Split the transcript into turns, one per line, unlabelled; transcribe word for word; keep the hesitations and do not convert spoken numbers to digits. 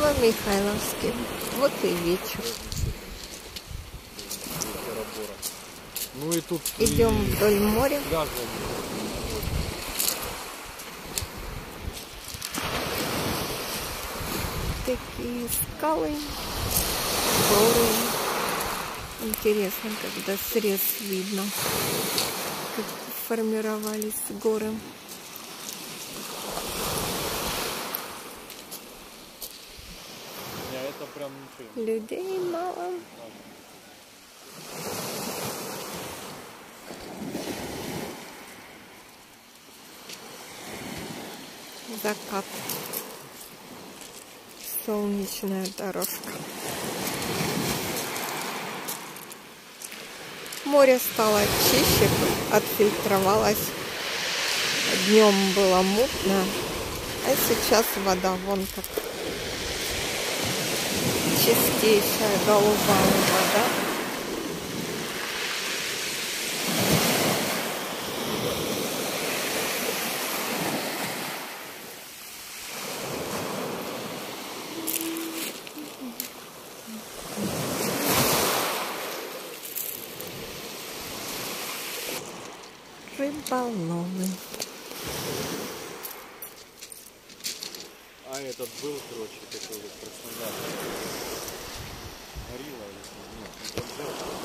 Новомихайловске. Вот и вечер.
Ну и тут
идем
и...
вдоль моря. Такие скалы, горы. Интересно, когда срез видно, как формировались горы.
Это прям ничего.
Людей мало. Закат. Солнечная дорожка. Море стало чище, отфильтровалось. Днем было мутно, а сейчас вода вон как чистейшая голубая вода. Рыболовы.
А этот был, короче, такой вот Краснодар. Горилла или нет, не